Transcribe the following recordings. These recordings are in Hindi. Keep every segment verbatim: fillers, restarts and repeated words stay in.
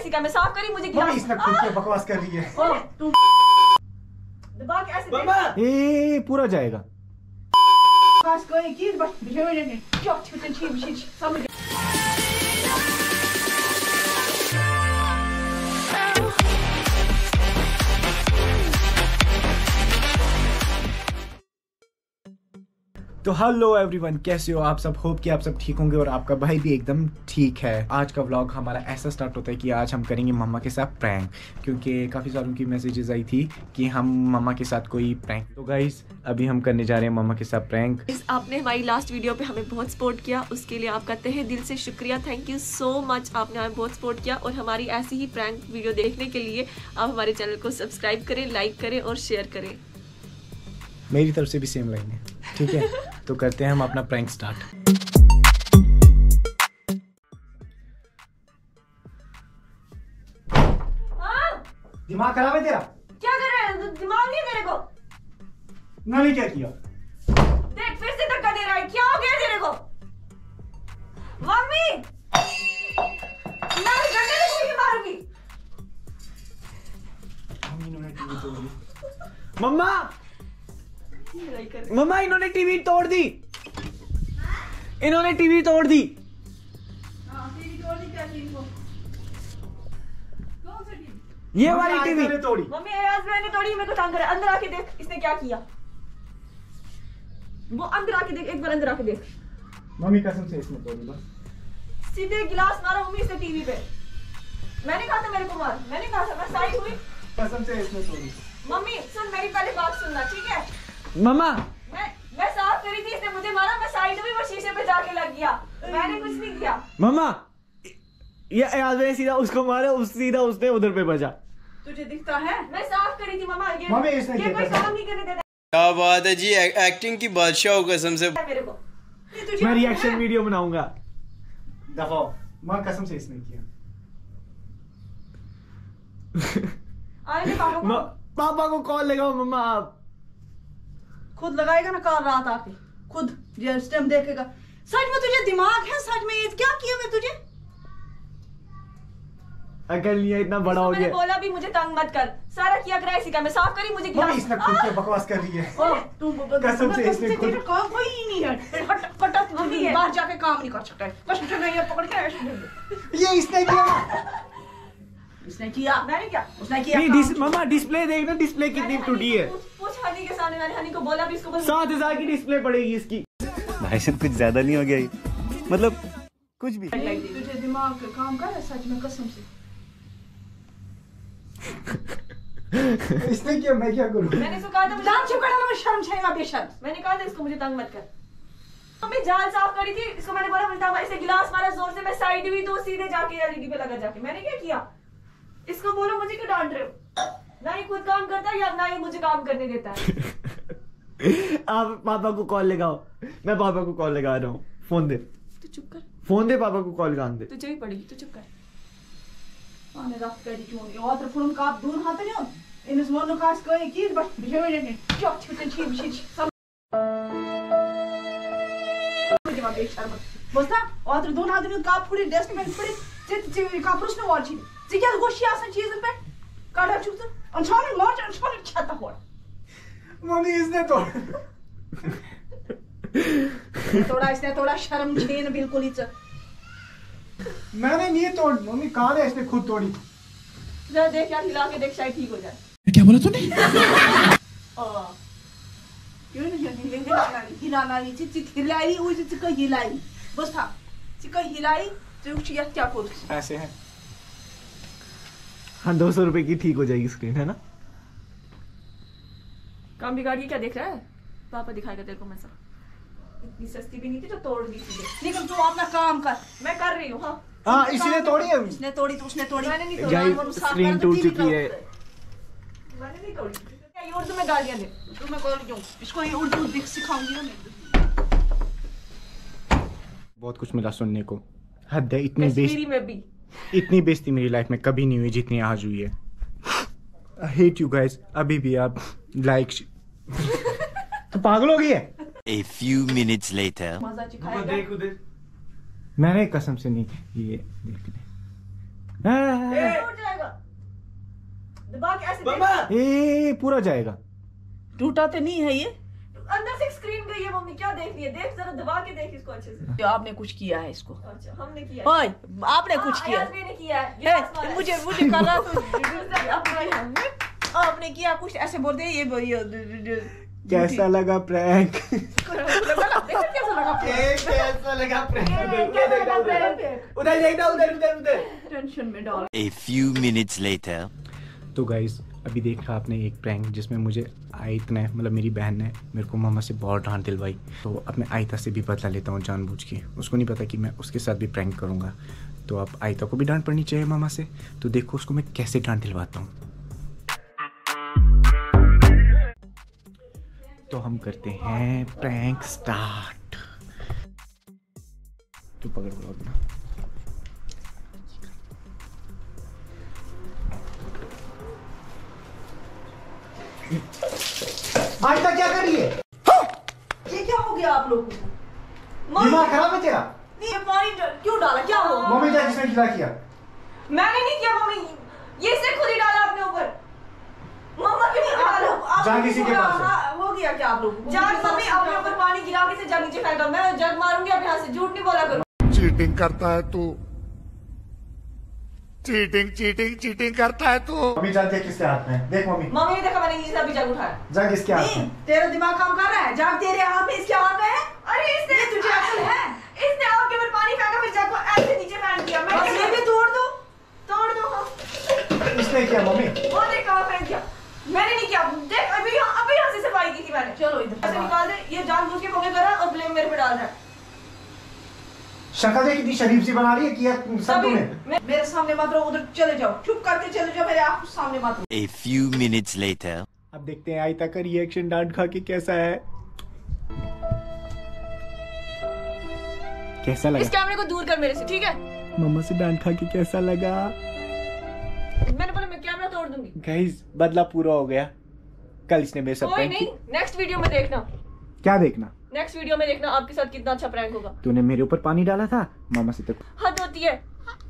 सिखा, मैं साफ करी मुझे गिलास। इसने खुद क्या बकवास कर रही है। ओ तू दबा के ऐसे मम्मा ए पूरा जाएगा। बस कोई की बस बिहेव नहीं क्या छुटन छी छी समझ। तो हेलो एवरीवन, कैसे हो आप सब। होप कि आप सब ठीक होंगे और आपका भाई भी एकदम ठीक है। आज का व्लॉग हमारा ऐसा स्टार्ट होता है कि आज हम करेंगे मम्मा के साथ प्रैंक, क्योंकि काफ़ी सारों की मैसेजेस आई थी कि हम मम्मा के साथ कोई प्रैंक। तो गाइस अभी हम करने जा रहे हैं मम्मा के साथ प्रैंक। आपने हमारी लास्ट वीडियो पे हमें बहुत सपोर्ट किया, उसके लिए आपका तहे दिल से शुक्रिया। थैंक यू सो मच, आपने हमें बहुत सपोर्ट किया। और हमारी ऐसी ही प्रैंक वीडियो देखने के लिए आप हमारे चैनल को सब्सक्राइब करें, लाइक करें और शेयर करें। मेरी तरफ से भी सेम लाइन है, ठीक है। तो करते हैं हम अपना प्रैंक स्टार्ट। दिमाग खराब है तेरा? क्या कर रहा है? दिमाग नहीं है तेरे को? मैंने क्या किया? देख फिर से धक्का दे रहा है, क्या हो गया तेरे को? मम्मी मैं डंडे से कोई मारूंगी। मम्मा मम्मा इन्होंने टीवी तोड़ दी, इन्होंने टीवी तोड़ दी। ये वाली टीवी तोड़ी। मम्मी आज मैंने तोड़ी, मेरे को तंग कर। अंदर आके देख इसने क्या किया। वो अंदर आके देख, एक बार अंदर आके देख। मम्मी कसम से इसने तोड़ी बस। सीधे गिलास मारा मम्मी से टीवी पे। मैंने कहा था मेरे को मार, मैंने कहा था, मैं साइड हुई। कसम से इसने तोड़ी। मम्मी सुन, मेरी पहले बात सुनना, ठीक है? मम्मा मैं मैं साफ करी थी, इसने मुझे मारा, मैं साइड हुई, वो शीशे पे जाके लग गया। मैंने कुछ नहीं किया। मम्मा ये याद है, सीधा उसको मारा, उस सीधा उसने उधर पे बजा। तुझे दिखता है? मैं साफ करी थी मम्मा। ये मम्मी इसने ये कोई काम नहीं करने देता। क्या बात है जी, एक्टिंग की बादशाह हो कसम से। मेरे को मैं रिएक्शन वीडियो बनाऊंगा। दफाओ मां, कसम से इसने किया। आए पापा को पापा को कॉल लगाओ मम्मा। आप खुद लगाएगा ना कॉल रात आके, खुद जिस टाइम देखेगा। सच में तुझे दिमाग है? सच में ये क्या किया मैं तुझे? अकल नहीं है, इतना बड़ा हो गया। मैंने बोला भी मुझे तंग मत कर। सारा किया कराया सिखा, मैं साफ करी मुझे गिलास। इसने खुद क्या बकवास कर रही है। ओ तू कसम से इसने खुद काम कोई नहीं है। कट कट नहीं है, बाहर जाके काम नहीं कर सकता है। कसम से नहीं, ये पकड़ के ऐसे ये इसने किया। इसने किया, मैंने क्या? उसने किया। नहीं डिस, मम्मा डिस्प्ले देखना, डिस्प्ले कितनी टूटी है। पूछ हनी के सामने, मैंने हनी को बोला भी इसको सात हजार की डिस्प्ले पड़ेगी इसकी। भाई साहब कुछ ज्यादा नहीं हो गया ये? मतलब कुछ भी। तुझे दिमाग काम कर रहा है सच में, कसम से। इसने क्या, मैं क्या करूं? मैंने इसको कहा था मुझे जान चुका ना, शर्म छेगा बेशर्म। मैंने कहा था इसको मुझे तंग मत कर। मम्मी जाल साफ करी थी, इसको मैंने बोला मुझे ऐसे गिलास मारा जोर से, मैं साइड हुई तो सीधे जाके एलईडी पे लगा जाके। मैंने क्या किया? इसको बोलो मुझे क्यों डांट रहे हो? ना ये खुद काम करता है या ना ये मुझे काम करने देता है। आप पापा को कॉल लगाओ। मैं पापा को कॉल लगा रहा हूँ। फोन दे। तू चुप कर, फोन दे, पापा को कॉल लगा दे। तुझे भी पड़ेगी, तू चुप कर। आने रात करी क्यों नहीं? और फोन का आप दूर हाथ नहीं हो। इन इस मोनो कास कोई की बस बिहेव नहीं क्या छुटन छी छी सब मुझे मां बेशर्म बोलता। और दोन हाथ में का पूरी डस्टबिन पूरी चित चित का प्रश्न और छी क्या गोशी आसन चीज पे काढ़ा चुक अनछाने मार्च अनछाने छाता हो। मम्मी इसने तो थोड़ा इसने थोड़ा शर्म छीन बिल्कुल ही। मैंने नहीं तोड़ी मम्मी, कहाँ है इसने खुद तोड़ी। जा देख यार, हिला के देख शायद ठीक हो जाए। क्या बोला तूने? क्यों नहीं हिलाना हिलाना नहीं चित हिलाई वो चित का हिलाई बस था चित का हिलाई जो क्या क्या बोल ऐसे है। हाँ दो सौ रुपए की ठीक हो जाएगी स्क्रीन, है ना? काम बिगाड़ के क्या देख रहा है? पापा दिखाएगा तेरे को मजा। इतनी सस्ती भी नहीं थी जो तोड़ दी सीधे। लेकिन तू अपना काम कर। मैं कर रही हूँ। हाँ हाँ इसीने तोड़ी है। उसने तोड़ी तो उसने तोड़ी, मैंने नहीं तोड़ी। गाइस स्क्रीन टूट चुकी है। मैंने नहीं तोड़ी। ये उर्दू में गालियां दे। तो मैं कॉल क्यों इसको ये उर्दू दिख सिखाऊंगी ना मैं। बहुत कुछ मिला सुनने को। हद है, इतनी बेइज्जती में भी इतनी बेइज्जती मेरी लाइफ में कभी नहीं हुई जितनी आज हुई है। I hate you guys. अभी भी आप लाइक तो पागल हो गई है। A few minutes later. मजा चिखाएगा। देख उधर। मैंने कसम से नहीं ये देख ले। दबा के ऐसे देख। ए पूरा जाएगा। टूटा तो नहीं है ये? अंदर से स्क्रीन गई है मम्मी, क्या देख रही है? देख जरा दबा के देख इसको अच्छे से। जो आपने कुछ किया है इसको। अच्छा हमने किया है। ओए आपने हाँ, कुछ किया अयाज भी ने किया है। है? गिलास मारा है। मुझे मुझे कर रहा तो आपने किया कुछ ऐसे बोलते हैं ये ये कैसा लगा प्रैंक? कैसा लगा? कैसा लगा प्रैंक? उधर देखना, उधर उधर उधर। टेंशन में डाल। A few minutes later. तो गाइज अभी देखा आपने एक प्रैंक जिसमें मुझे आयत ने मतलब मेरी बहन ने मेरे को मामा से बहुत डांट दिलवाई। तो अब मैं आयता से भी बदला लेता हूँ जानबूझ के। उसको नहीं पता कि मैं उसके साथ भी प्रैंक करूँगा। तो अब आयता को भी डांट पड़नी चाहिए मामा से। तो देखो उसको मैं कैसे डांट दिलवाता हूँ। तो हम करते हैं प्रैंक स्टार्ट। तू पकड़ पकड़ अपना। आयता क्या कर रही है? ये क्या हो गया आप लोगों को? दिमाग खराब है तेरा? नहीं ये पानी डा- क्यों डाला? क्या हो? मम्मी क्या किसने खिला किया? मैंने नहीं किया मम्मी, ये इसने खुद ही डाला अपने ऊपर। मम्मा क्यों नहीं आप डाला? लोग- आप जा लोगों किसी को के पास से। हाँ, हो गया क्या आप लोगों को? जग मम्मी अपने ऊपर पानी गिरा के से जग नीचे फेंका। मैं जग मारूंगी अब यहाँ से, झूठ नहीं बोला करो। चीटिंग करता है तू, चीटिंग चीटिंग चीटिंग करता है तू। मम्मी जानती है किसके हाथ में? देख मम्मी, मम्मी ने देखा मैंने नीचे से अभी जग उठाया। जा किसके हाथ नहीं में? तेरा दिमाग काम कर रहा है। जब तेरे हाथ में इसके हाथ में है। अरे इसने ये तुझे अकल है? इसने आपके ऊपर पानी फेंका फिर जग को ऐसे नीचे फेंक दिया। मैं बस ये भी तोड़ दो। तोड़ दो। हाँ। इसने किया मम्मी? वो देख कहाँ फेंक दिया। मैंने नहीं किया। देख अभी यहाँ अभी यहाँ से सफाई की थी मैंने। चलो इधर ऐसे निकाल दे। ये जानबूझ के पंगे कर रहा है और ब्लेम मेरे पे डाल रहा है। शक्ल देख कितनी शरीफ सी बना रही है। किया सब तभी तुमने। मैं- मेरे सामने मत रहो, उधर चले जाओ। चुप करके चले जाओ, मेरे आप सामने मत रहो। A few minutes later. अब देखते हैं आयता का रिएक्शन डांट खा के कैसा है। कैसा इस लगा? कैमरे को दूर कर मेरे से, ठीक है? मम्मा से डांट खा के कैसा लगा? मैंने बोला मैं कैमरा तोड़ दूंगी। गाइस बदला पूरा हो गया। कल इसने मेरे साथ कोई प्रैंक नहीं, की। नेक्स्ट वीडियो में देखना। क्या देखना? नेक्स्ट वीडियो में देखना आपके साथ कितना अच्छा प्रैंक होगा। तूने मेरे ऊपर पानी डाला था मामा से तक। हद होती है।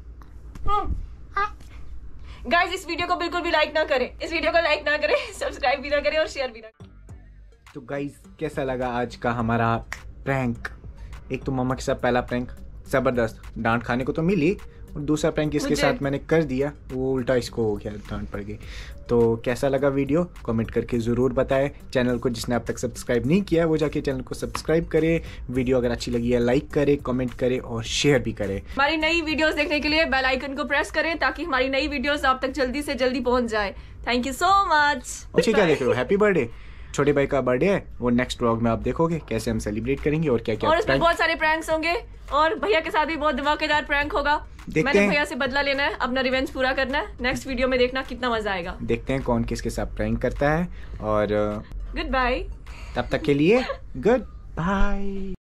गाइस इस वीडियो को बिल्कुल भी लाइक ना करें। इस वीडियो को लाइक ना करें, सब्सक्राइब भी ना करें और शेयर भी ना करें। तो गाइस कैसा लगा आज का हमारा प्रैंक? एक तो मामा के साथ पहला प्रैंक जबरदस्त, डांट खाने को तो मिली, और दूसरा प्रैंक इसके मुझे- साथ मैंने कर दिया, वो उल्टा इसको हो गया, डांट पड़ गई। तो कैसा लगा वीडियो कमेंट करके ज़रूर बताएं। चैनल को जिसने अब तक सब्सक्राइब नहीं किया है वो जाके चैनल को सब्सक्राइब करे। वीडियो अगर अच्छी लगी है लाइक करे, कमेंट करे और शेयर भी करे। हमारी नई वीडियोस देखने के लिए बेल आइकन को प्रेस करें ताकि हमारी नई वीडियोस आप तक जल्दी से जल्दी पहुंच जाए। Thank you so much. पीछे क्या देख रहे हो? Happy birthday. छोटे भाई का बर्थडे है, वो नेक्स्ट व्लॉग में आप देखोगे कैसे हम सेलिब्रेट करेंगे और क्या क्या और इसमें बहुत सारे प्रैंक्स होंगे और भैया के साथ भी बहुत धमाकेदार प्रैंक होगा। देखते मैंने हैं। भैया से बदला लेना है, अपना रिवेंज पूरा करना है। नेक्स्ट वीडियो में देखना कितना मजा आएगा। देखते हैं कौन किसके साथ प्रैंक करता है। और गुड बाय। तब तक के लिए गुड बाय।